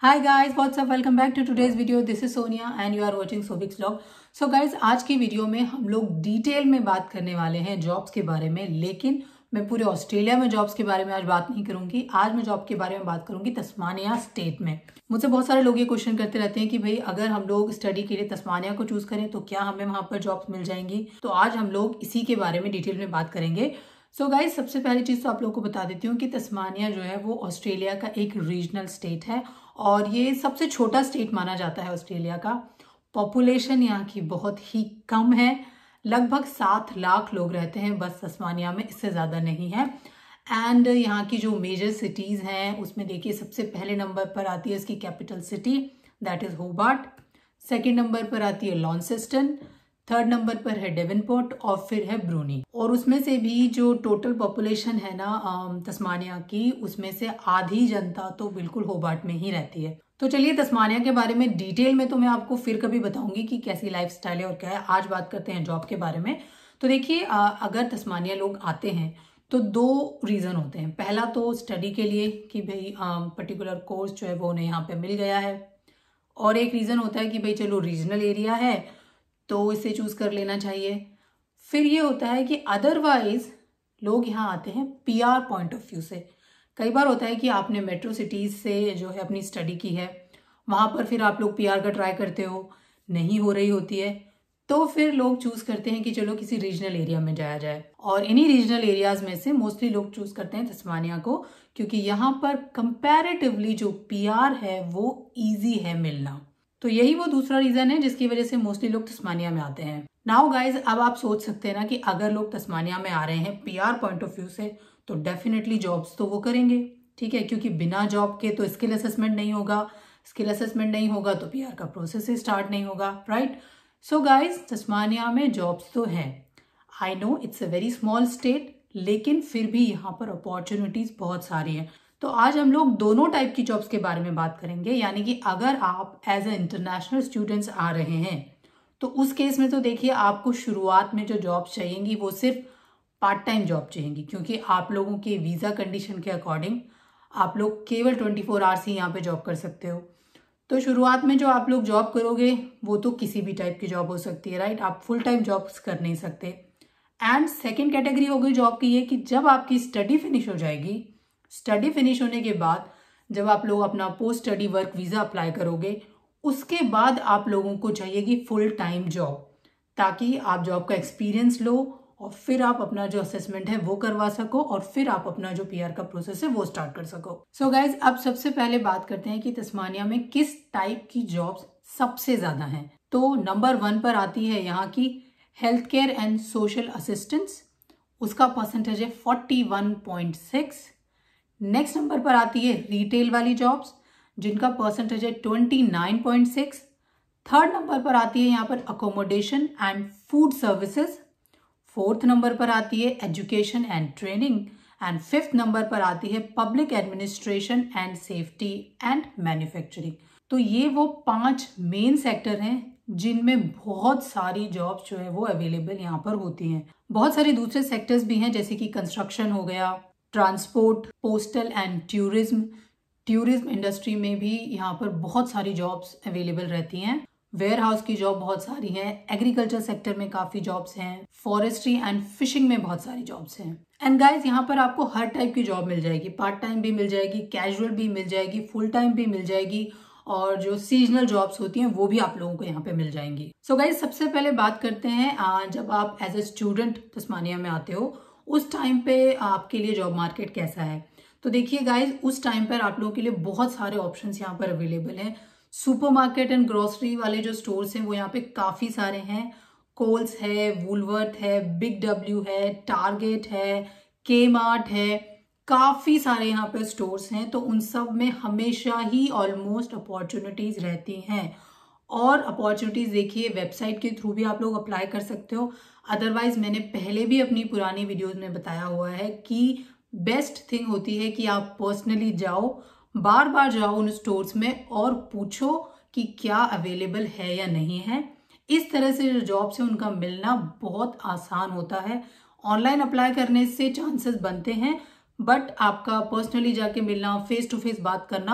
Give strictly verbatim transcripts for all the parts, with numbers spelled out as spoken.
Hi guys, what's up, welcome back to today's video. This is Sonia and you are watching सोबिक्स vlog. So guys, आज की video में हम लोग detail में बात करने वाले हैं जॉब्स के बारे में, लेकिन मैं पूरे ऑस्ट्रेलिया में जॉब्स के बारे में आज बात नहीं करूंगी। आज मैं जॉब के बारे में बात करूंगी तस्मानिया स्टेट में। मुझसे बहुत सारे लोग ये क्वेश्चन करते रहते हैं कि भाई अगर हम लोग स्टडी के लिए तस्मानिया को चूज करें तो क्या हमें वहां पर जॉब्स मिल जाएंगी। तो आज हम लोग इसी के बारे में डिटेल में बात करेंगे। सो so गाइज, सबसे पहली चीज तो आप लोगों को बता देती हूँ कि तस्मानिया जो है वो ऑस्ट्रेलिया का एक रीजनल स्टेट है और ये सबसे छोटा स्टेट माना जाता है ऑस्ट्रेलिया का। पॉपुलेशन यहाँ की बहुत ही कम है, लगभग सात लाख लोग रहते हैं बस तस्मानिया में, इससे ज़्यादा नहीं है। एंड यहाँ की जो मेजर सिटीज़ हैं उसमें देखिए, सबसे पहले नंबर पर आती है इसकी capital city, that is Hobart. Second number पर आती है लॉन्सेस्टन, थर्ड नंबर पर है डेवनपोर्ट और फिर है ब्रूनी। और उसमें से भी जो टोटल पॉपुलेशन है ना तस्मानिया की, उसमें से आधी जनता तो बिल्कुल होबार्ट में ही रहती है। तो चलिए तस्मानिया के बारे में डिटेल में तो मैं आपको फिर कभी बताऊंगी कि कैसी लाइफस्टाइल है और क्या है। आज बात करते हैं जॉब के बारे में। तो देखिए, अगर तस्मानिया लोग आते हैं तो दो रीज़न होते हैं। पहला तो स्टडी के लिए कि भाई पर्टिकुलर कोर्स जो है वो उन्हें यहाँ पे मिल गया है, और एक रीज़न होता है कि भाई चलो रीजनल एरिया है तो इसे चूज कर लेना चाहिए। फिर ये होता है कि अदरवाइज लोग यहाँ आते हैं पीआर पॉइंट ऑफ व्यू से। कई बार होता है कि आपने मेट्रो सिटीज से जो है अपनी स्टडी की है, वहां पर फिर आप लोग पीआर का ट्राई करते हो, नहीं हो रही होती है, तो फिर लोग चूज करते हैं कि चलो किसी रीजनल एरिया में जाया जाए। और इन्हीं रीजनल एरियाज में से मोस्टली लोग चूज करते हैं तस्मानिया को, क्योंकि यहाँ पर कंपैरेटिवली जो पीआर है वो ईजी है मिलना। तो यही वो दूसरा रीजन है जिसकी वजह से मोस्टली लोग तस्मानिया में आते हैं। नाउ गाइज, अब आप सोच सकते हैं ना कि अगर लोग तस्मानिया में आ रहे हैं पीआर पॉइंट ऑफ व्यू से तो डेफिनेटली जॉब्स तो वो करेंगे, ठीक है, क्योंकि बिना जॉब के तो स्किल असेसमेंट नहीं होगा, स्किल असेसमेंट नहीं होगा तो पीआर का प्रोसेस ही स्टार्ट नहीं होगा, राइट। सो गाइज, तस्मानिया में जॉब्स तो हैं। I know it's a very small state, लेकिन फिर भी यहाँ पर अपॉर्चुनिटीज बहुत सारी हैं। तो आज हम लोग दोनों टाइप की जॉब्स के बारे में बात करेंगे। यानी कि अगर आप एज ए इंटरनेशनल स्टूडेंट्स आ रहे हैं तो उस केस में तो देखिए, आपको शुरुआत में जो जॉब्स चाहिएंगी वो सिर्फ पार्ट टाइम जॉब चाहिएंगी, क्योंकि आप लोगों के वीज़ा कंडीशन के अकॉर्डिंग आप लोग केवल ट्वेंटी फोर आवर्स ही यहाँ पे जॉब कर सकते हो। तो शुरुआत में जो आप लोग जॉब करोगे वो तो किसी भी टाइप की जॉब हो सकती है, राइट। आप फुल टाइम जॉब्स कर नहीं सकते। एंड सेकेंड कैटेगरी हो गई जॉब की ये कि जब आपकी स्टडी फिनिश हो जाएगी, स्टडी फिनिश होने के बाद जब आप लोग अपना post study work visa apply करोगे, उसके बाद आप लोगों को चाहिएगी फुल टाइम जॉब, ताकि आप जॉब का एक्सपीरियंस लो और फिर आप अपना जो असेसमेंट है वो करवा सको और फिर आप अपना जो पीआर का प्रोसेस है वो स्टार्ट कर सको। सो so गाइज, अब सबसे पहले बात करते हैं कि तस्मानिया में किस टाइप की जॉब्स सबसे ज्यादा हैं। तो नंबर वन पर आती है यहाँ की health care and social assistance, उसका परसेंटेज है forty one point six. Next number पर आती है रिटेल वाली जॉब्स, जिनका परसेंटेज है twenty nine point six. Third number पर आती है यहाँ पर accommodation and food services. Fourth number पर आती है education and training. And fifth number पर आती है public administration and safety and manufacturing. तो ये वो पांच मेन सेक्टर हैं जिनमें बहुत सारी जॉब्स जो है वो अवेलेबल यहाँ पर होती हैं। बहुत सारे दूसरे सेक्टर्स भी हैं, जैसे कि कंस्ट्रक्शन हो गया, transport, postal and tourism. Tourism industry में भी यहाँ पर बहुत सारी जॉब्स अवेलेबल रहती हैं। वेयर हाउस की जॉब बहुत सारी है, एग्रीकल्चर सेक्टर में काफी जॉब्स हैं, फॉरेस्ट्री एंड फिशिंग में बहुत सारी जॉब्स हैं। एंड गाइज, यहाँ पर आपको हर टाइप की जॉब मिल जाएगी, पार्ट टाइम भी मिल जाएगी, कैजुअल भी मिल जाएगी, फुल टाइम भी मिल जाएगी, और जो सीजनल जॉब्स होती हैं वो भी आप लोगों को यहाँ पे मिल जाएंगी। सो गाइज, सबसे पहले बात करते हैं जब आप एज ए स्टूडेंट तस्मानिया में आते हो उस टाइम पे आपके लिए जॉब मार्केट कैसा है। तो देखिए गाइज, उस टाइम पर आप लोगों के लिए बहुत सारे ऑप्शंस यहाँ पर अवेलेबल हैं। सुपरमार्केट एंड ग्रोसरी वाले जो स्टोर्स हैं वो यहाँ पे काफी सारे हैं। कोल्स है, वुलवर्थ है, बिग डब्ल्यू है, टारगेट है, के मार्ट है, काफी सारे यहाँ पे स्टोर्स हैं। तो उन सब में हमेशा ही ऑलमोस्ट अपॉर्चुनिटीज रहती हैं। और अपॉर्चुनिटीज देखिए, वेबसाइट के थ्रू भी आप लोग अप्लाई कर सकते हो। अदरवाइज मैंने पहले भी अपनी पुरानी वीडियोस में बताया हुआ है कि बेस्ट थिंग होती है कि आप पर्सनली जाओ, बार बार जाओ उन स्टोर्स में और पूछो कि क्या अवेलेबल है या नहीं है। इस तरह से जो जॉब्स है उनका मिलना बहुत आसान होता है। ऑनलाइन अप्लाई करने से चांसेस बनते हैं, बट आपका पर्सनली जाके मिलना, फेस टू फेस बात करना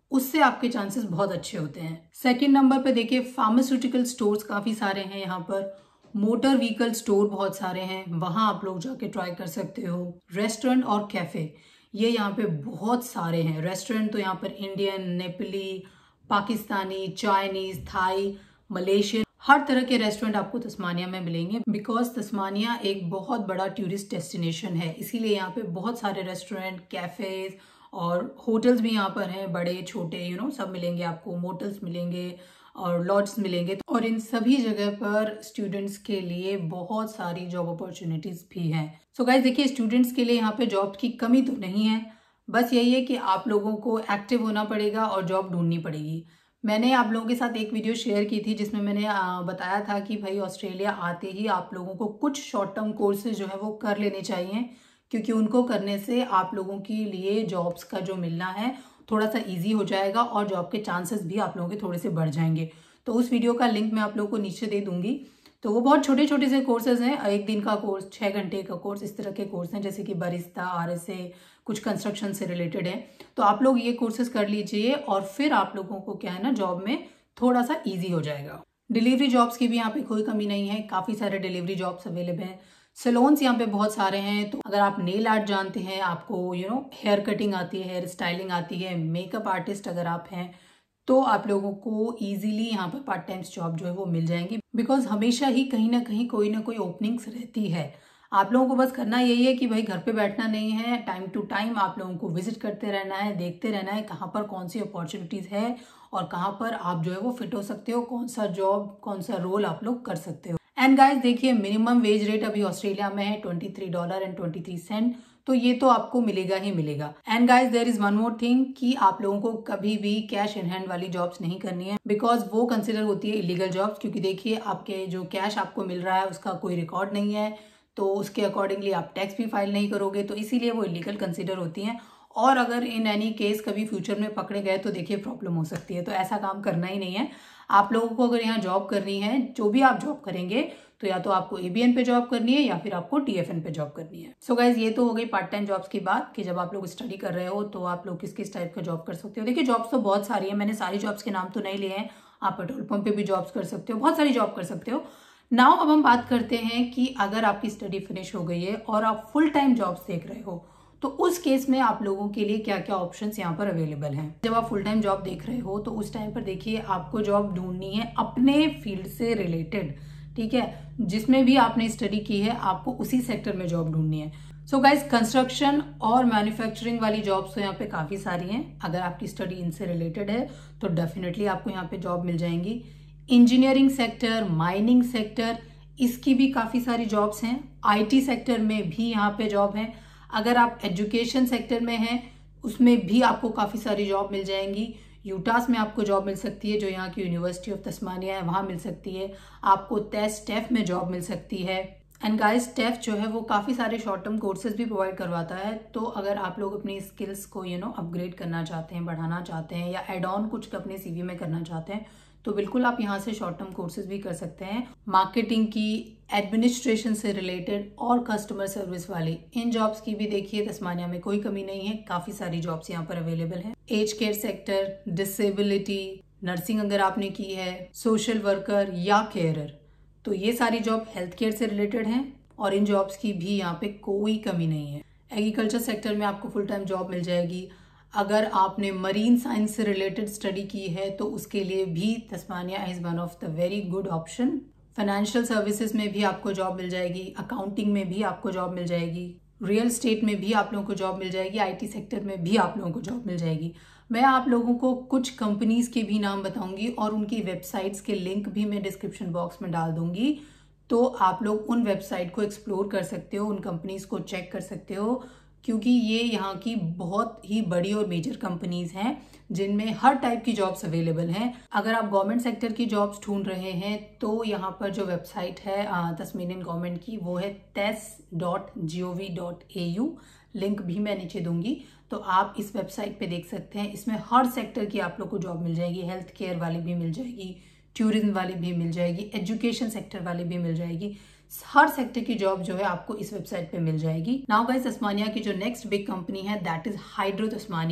उससे आपके चांसेस बहुत अच्छे होते हैं। सेकंड नंबर पे देखिए फार्मास्यूटिकल स्टोर्स काफ़ी सारे हैं यहाँ पर, मोटर व्हीकल स्टोर बहुत सारे हैं, वहाँ आप लोग जाके ट्राई कर सकते हो। रेस्टोरेंट और कैफ़े ये यहाँ पे बहुत सारे हैं। रेस्टोरेंट तो यहाँ पर Indian, Nepali, Pakistani, Chinese, Thai, Malaysian, हर तरह के रेस्टोरेंट आपको तस्मानिया में मिलेंगे। बिकॉज तस्मानिया एक बहुत बड़ा टूरिस्ट डेस्टिनेशन है, इसीलिए यहाँ पे बहुत सारे रेस्टोरेंट, कैफेज और होटल्स भी यहाँ पर हैं, बड़े छोटे यू नो सब मिलेंगे आपको। मोटल्स मिलेंगे और लॉड्स मिलेंगे, और इन सभी जगह पर स्टूडेंट्स के लिए बहुत सारी जॉब अपॉर्चुनिटीज भी हैं। सो गाइस देखिए, स्टूडेंट्स के लिए यहाँ पे जॉब की कमी तो नहीं है, बस यही है कि आप लोगों को एक्टिव होना पड़ेगा और जॉब ढूंढनी पड़ेगी। मैंने आप लोगों के साथ एक वीडियो शेयर की थी जिसमें मैंने बताया था कि भाई ऑस्ट्रेलिया आते ही आप लोगों को कुछ शॉर्ट टर्म कोर्सेज जो है वो कर लेने चाहिए, क्योंकि उनको करने से आप लोगों के लिए जॉब्स का जो मिलना है थोड़ा सा इजी हो जाएगा और जॉब के चांसेस भी आप लोगों के थोड़े से बढ़ जाएंगे। तो उस वीडियो का लिंक मैं आप लोगों को नीचे दे दूंगी। तो वो बहुत छोटे छोटे से कोर्सेज हैं, एक दिन का कोर्स, छः घंटे का कोर्स, इस तरह के कोर्स हैं, जैसे कि बरिस्ता, आरएसए, कुछ कंस्ट्रक्शन से रिलेटेड है। तो आप लोग ये कोर्सेज कर लीजिए और फिर आप लोगों को क्या है ना, जॉब में थोड़ा सा ईजी हो जाएगा। डिलीवरी जॉब्स की भी यहाँ पे कोई कमी नहीं है, काफ़ी सारे डिलीवरी जॉब्स अवेलेबल हैं। सैलून्स यहाँ पे बहुत सारे हैं, तो अगर आप नेल आर्ट जानते हैं, आपको यू नो हेयर कटिंग आती है, हेयर स्टाइलिंग आती है, मेकअप आर्टिस्ट अगर आप हैं, तो आप लोगों को इजीली यहाँ पर पार्ट टाइम जॉब जो है वो मिल जाएंगी। बिकॉज हमेशा ही कहीं ना कहीं कोई ना कोई ओपनिंग्स रहती है। आप लोगों को बस करना यही है कि भाई घर पे बैठना नहीं है, टाइम टू टाइम आप लोगों को विजिट करते रहना है, देखते रहना है कहाँ पर कौन सी अपॉर्चुनिटीज है और कहाँ पर आप जो है वो फिट हो सकते हो, कौन सा जॉब, कौन सा रोल आप लोग कर सकते हो। एंड गाइस देखिए, मिनिमम वेज रेट अभी ऑस्ट्रेलिया में है twenty three dollar and twenty three cent, तो ये तो आपको मिलेगा ही मिलेगा। And guys there is one more thing कि आप लोगों को कभी भी कैश इन हैंड वाली जॉब्स नहीं करनी है, बिकॉज वो कंसिडर होती है इलीगल जॉब्स। क्योंकि देखिए, आपके जो कैश आपको मिल रहा है उसका कोई रिकॉर्ड नहीं है, तो उसके अकॉर्डिंगली आप टैक्स भी फाइल नहीं करोगे, तो इसीलिए वो इलीगल कंसिडर होती हैं। और अगर इन एनी केस कभी फ्यूचर में पकड़े गए तो देखिए प्रॉब्लम हो सकती है, तो ऐसा काम करना ही नहीं है। आप लोगों को अगर यहाँ जॉब करनी है, जो भी आप जॉब करेंगे, तो या तो आपको एबीएन पे जॉब करनी है या फिर आपको टीएफएन पे जॉब करनी है। सो so गाइज, ये तो हो गई पार्ट टाइम जॉब्स की बात कि जब आप लोग स्टडी कर रहे हो तो आप लोग किस किस टाइप का जॉब कर सकते हो। देखिए, जॉब्स तो बहुत सारी है, मैंने सारी जॉब्स के नाम तो नहीं लिए हैं। आप पेट्रोल पंप पे भी जॉब्स कर सकते हो, बहुत सारी जॉब कर सकते हो। नाउ अब हम बात करते हैं कि अगर आपकी स्टडी फिनिश हो गई है और आप फुल टाइम जॉब्स देख रहे हो, तो उस केस में आप लोगों के लिए क्या क्या ऑप्शंस यहाँ पर अवेलेबल हैं। जब आप फुल टाइम जॉब देख रहे हो तो उस टाइम पर देखिए, आपको जॉब ढूंढनी है अपने फील्ड से रिलेटेड, ठीक है, जिसमें भी आपने स्टडी की है आपको उसी सेक्टर में जॉब ढूंढनी है। सो गाइज, कंस्ट्रक्शन और मैन्युफैक्चरिंग वाली जॉब्स तो यहाँ पे काफी सारी हैं। अगर आपकी स्टडी इनसे रिलेटेड है तो डेफिनेटली आपको यहाँ पे जॉब मिल जाएंगी। इंजीनियरिंग सेक्टर, माइनिंग सेक्टर, इसकी भी काफी सारी जॉब्स हैं। आईटी सेक्टर में भी यहाँ पे जॉब है। अगर आप एजुकेशन सेक्टर में हैं, उसमें भी आपको काफी सारी जॉब मिल जाएंगी। यूटास में आपको जॉब मिल सकती है, जो यहाँ की यूनिवर्सिटी ऑफ तस्मानिया है, वहां मिल सकती है। आपको टेफ में जॉब मिल सकती है। एंड गाइस, टेफ जो है वो काफी सारे शॉर्ट टर्म कोर्सेज भी प्रोवाइड करवाता है। तो अगर आप लोग अपनी स्किल्स को यू नो अपग्रेड करना चाहते हैं, बढ़ाना चाहते हैं, या एड ऑन कुछ अपने सीवी में करना चाहते हैं, तो बिल्कुल आप यहाँ से शॉर्ट टर्म कोर्सेज भी कर सकते हैं। मार्केटिंग की, एडमिनिस्ट्रेशन से रिलेटेड और कस्टमर सर्विस वाली इन जॉब्स की भी देखिए तस्मानिया में कोई कमी नहीं है, काफी सारी जॉब्स यहाँ पर अवेलेबल है। Age care sector, disability, nursing अगर आपने की है, सोशल वर्कर या केयरर, तो ये सारी जॉब हेल्थ केयर से रिलेटेड हैं और इन जॉब्स की भी यहाँ पे कोई कमी नहीं है। एग्रीकल्चर सेक्टर में आपको फुल टाइम जॉब मिल जाएगी। अगर आपने मरीन साइंस से रिलेटेड स्टडी की है तो उसके लिए भी Tasmania is one of the very good option. Financial services में भी आपको जॉब मिल जाएगी, अकाउंटिंग में भी आपको जॉब मिल जाएगी, रियल स्टेट में भी आप लोगों को जॉब मिल जाएगी, आईटी सेक्टर में भी आप लोगों को जॉब मिल जाएगी। मैं आप लोगों को कुछ कंपनीज के भी नाम बताऊंगी और उनकी वेबसाइट्स के लिंक भी मैं डिस्क्रिप्शन बॉक्स में डाल दूंगी, तो आप लोग उन वेबसाइट को एक्सप्लोर कर सकते हो, उन कंपनीज को चेक कर सकते हो, क्योंकि ये यहाँ की बहुत ही बड़ी और मेजर कंपनीज हैं जिनमें हर टाइप की जॉब्स अवेलेबल हैं। अगर आप गवर्नमेंट सेक्टर की जॉब्स ढूंढ रहे हैं तो यहाँ पर जो वेबसाइट है तस्मानियन गवर्नमेंट की, वो है tas dot G O V dot A U. Link भी मैं नीचे दूंगी, तो आप इस वेबसाइट पे देख सकते हैं। इसमें हर सेक्टर की आप लोग को जॉब मिल जाएगी, हेल्थ केयर वाली भी मिल जाएगी, टूरिज्म वाली भी मिल जाएगी, एजुकेशन सेक्टर वाली भी मिल जाएगी। हर सेक्टर की जॉब जो है आपको इस वेबसाइट पे मिल जाएगी। नाउ गाइस, तस्मानिया की जो नेक्स्ट बिग कंपनी है that is hydro Tasmania.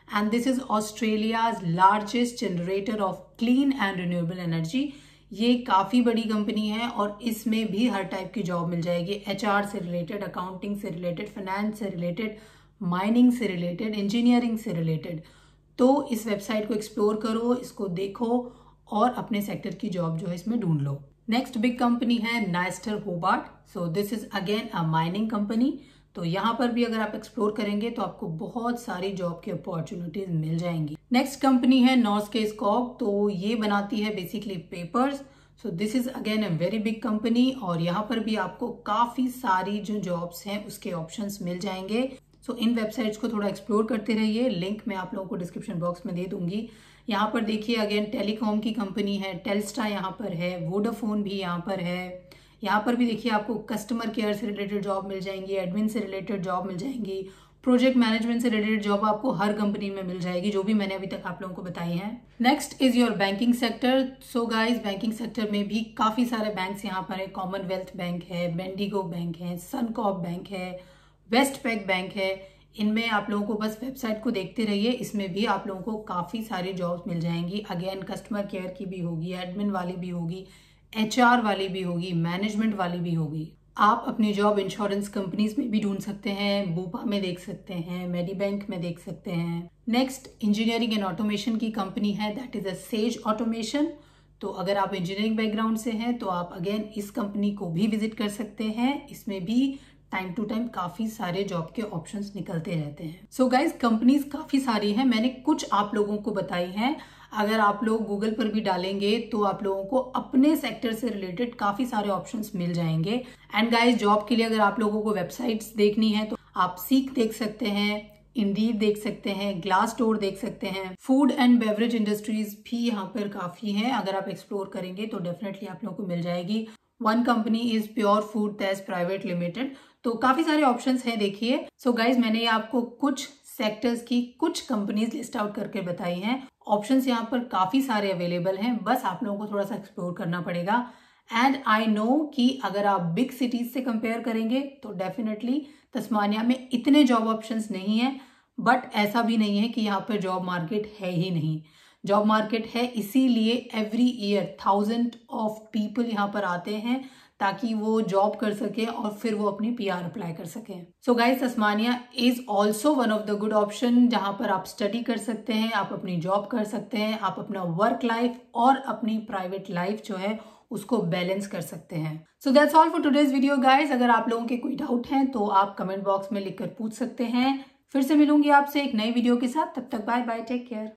And this is Australia's largest generator of clean and renewable energy. ये काफ़ी बड़ी कंपनी है और इसमें भी हर टाइप की जॉब मिल जाएगी, एचआर से रिलेटेड, अकाउंटिंग से रिलेटेड, फाइनेंस से रिलेटेड, माइनिंग से रिलेटेड, इंजीनियरिंग से रिलेटेड। तो इस वेबसाइट को एक्सप्लोर करो, इसको देखो और अपने सेक्टर की जॉब जो है इसमें ढूंढ लो। नेक्स्ट बिग कंपनी है Nyrstar Hobart. So this is again a mining company. तो यहाँ पर भी अगर आप एक्सप्लोर करेंगे तो आपको बहुत सारी जॉब की अपॉर्चुनिटीज मिल जाएंगी। नेक्स्ट कंपनी है नॉर्स्के स्कॉक। तो ये बनाती है basically papers. So this is again a very big company और यहाँ पर भी आपको काफी सारी जो जॉब्स हैं उसके ऑप्शंस मिल जाएंगे। सो so, इन वेबसाइट्स को थोड़ा एक्सप्लोर करते रहिए, लिंक मैं आप लोगों को डिस्क्रिप्शन बॉक्स में दे दूंगी। यहाँ पर देखिए अगेन टेलीकॉम की कंपनी है, टेलस्टा यहाँ पर है, वोडाफोन भी यहाँ पर है। यहाँ पर भी देखिए आपको कस्टमर केयर से रिलेटेड जॉब मिल जाएंगी, एडमिन से रिलेटेड जॉब मिल जाएंगी, प्रोजेक्ट मैनेजमेंट से रिलेटेड जॉब आपको हर कंपनी में मिल जाएगी, जो भी मैंने अभी तक आप लोगों को बताई हैं। Next is your banking sector. So guys banking sector में भी काफी सारे बैंक्स यहाँ पर है, कॉमनवेल्थ बैंक है, बेंडिगो बैंक है, सनकॉर्प बैंक है, वेस्टपैक बैंक है। इनमें आप लोगों को बस वेबसाइट को देखते रहिए, इसमें भी आप लोगों को काफी सारी जॉब्स मिल जाएंगी। अगेन कस्टमर केयर की भी होगी, एडमिन वाली भी होगी, एचआर वाली भी होगी, मैनेजमेंट वाली भी होगी। आप अपनी जॉब इंश्योरेंस कंपनीज में भी ढूंढ सकते हैं, बूपा में देख सकते हैं, मेडीबैंक में देख सकते हैं। नेक्स्ट इंजीनियरिंग एंड ऑटोमेशन की कंपनी है, that is a Sage automation. तो अगर आप इंजीनियरिंग बैकग्राउंड से हैं तो आप अगेन इस कंपनी को भी विजिट कर सकते हैं। इसमें भी टाइम टू टाइम काफी सारे जॉब के ऑप्शंस निकलते रहते हैं। सो गाइज कंपनीज काफी सारी हैं, मैंने कुछ आप लोगों को बताई हैं। अगर आप लोग गूगल पर भी डालेंगे तो आप लोगों को अपने सेक्टर से रिलेटेड काफी सारे ऑप्शंस मिल जाएंगे। एंड गाइज जॉब के लिए अगर आप लोगों को वेबसाइट्स देखनी है तो आप सीक देख सकते हैं, इंडीड देख सकते हैं, ग्लास डोर देख सकते हैं। फूड एंड बेवरेज इंडस्ट्रीज भी यहाँ पर काफी हैं, अगर आप एक्सप्लोर करेंगे तो डेफिनेटली आप लोगों को मिल जाएगी। One company is pure food taste private limited. तो काफी सारे ऑप्शंस हैं देखिए। सो गाइज मैंने आपको कुछ सेक्टर्स की कुछ कंपनीज लिस्ट आउट करके बताई हैं। ऑप्शंस यहाँ पर काफी सारे अवेलेबल हैं, बस आप लोगों को थोड़ा सा एक्सप्लोर करना पड़ेगा। एंड आई नो कि अगर आप बिग सिटीज से कंपेयर करेंगे तो डेफिनेटली तस्मानिया में इतने जॉब ऑप्शंस नहीं है, बट ऐसा भी नहीं है कि यहाँ पर जॉब मार्केट है ही नहीं। जॉब मार्केट है, इसीलिए every year thousand of people यहाँ पर आते हैं ताकि वो जॉब कर सके और फिर वो अपनी पीआर अप्लाई कर सके। So guys Tasmania is also one of the good option, जहां पर आप स्टडी कर सकते हैं, आप अपनी जॉब कर सकते हैं, आप अपना वर्क लाइफ और अपनी प्राइवेट लाइफ जो है उसको बैलेंस कर सकते हैं। So that's all for today's video guys. अगर आप लोगों के कोई डाउट हैं तो आप कमेंट बॉक्स में लिखकर पूछ सकते हैं। फिर से मिलूंगी आपसे एक नई वीडियो के साथ, तब तक बाय बाय, टेक केयर।